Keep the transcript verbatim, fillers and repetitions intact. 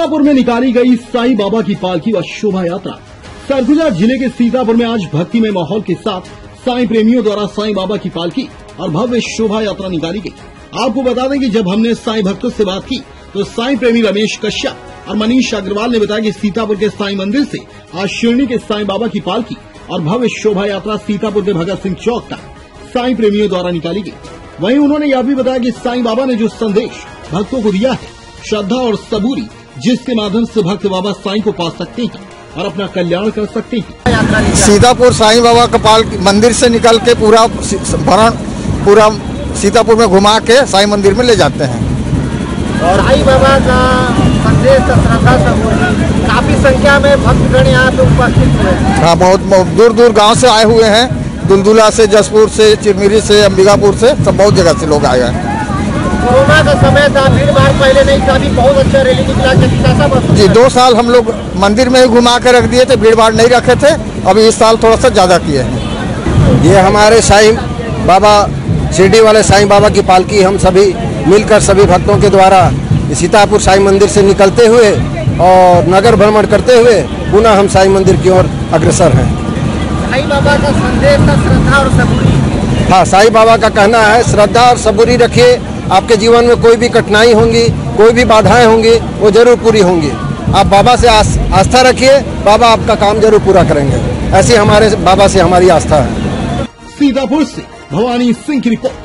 सीतापुर में निकाली गई साईं बाबा की पालकी व शोभा यात्रा। सरगुजा जिले के सीतापुर में आज भक्तिमय माहौल के साथ साईं प्रेमियों द्वारा साईं बाबा की पालकी और भव्य शोभा यात्रा निकाली गई। आपको बता दें कि जब हमने साईं भक्तों से बात की तो साईं प्रेमी रमेश कश्यप और मनीष अग्रवाल ने बताया कि सीतापुर के साईं मंदिर से आज शिरडी के साईं बाबा की पालकी और भव्य शोभा यात्रा सीतापुर के भगत सिंह चौक तक साईं प्रेमियों द्वारा निकाली गई। वहीं उन्होंने यह भी बताया कि साईं बाबा ने जो संदेश भक्तों को दिया है, श्रद्धा और सबूरी, जिसके माध्यम से भक्त बाबा साईं को पा सकते हैं और अपना कल्याण कर सकते हैं। सीतापुर साईं बाबा का पालकी मंदिर से निकल के पूरा भरण पूरा सीतापुर में घुमा के साईं मंदिर में ले जाते हैं। और साईं बाबा का संदेश श्रद्धा सबूरी, काफी संख्या में भक्तगण यहाँ पे उपस्थित हुए। हाँ, बहुत दूर दूर गांव से आए हुए हैं, दुलदुला से, जसपुर से, चिरमिरी से, अंबिकापुर से, सब बहुत जगह से लोग आए हैं। कोरोना का समय था, भीड़ भाड़ पहले नहीं था, अभी बहुत अच्छा रैली निकला। कैसा जी, दो साल हम लोग मंदिर में ही घुमा के रख दिए थे, भीड़ भाड़ नहीं रखे थे। अभी इस साल थोड़ा सा ज्यादा किए हैं। ये हमारे साईं बाबा, शिरडी वाले साईं बाबा की पालकी हम सभी मिलकर सभी भक्तों के द्वारा सीतापुर साईं मंदिर से निकलते हुए और नगर भ्रमण करते हुए पुनः हम साईं मंदिर की ओर अग्रसर हैं। साईं बाबा का संदेश था श्रद्धा और सबूरी। हाँ, साईं बाबा का कहना है श्रद्धा और सबूरी रखिए, आपके जीवन में कोई भी कठिनाई होंगी, कोई भी बाधाएं होंगी, वो जरूर पूरी होंगी। आप बाबा से आस, आस्था रखिए, बाबा आपका काम जरूर पूरा करेंगे। ऐसी हमारे बाबा से हमारी आस्था है। सीतापुर से भवानी सिंह की रिपोर्ट।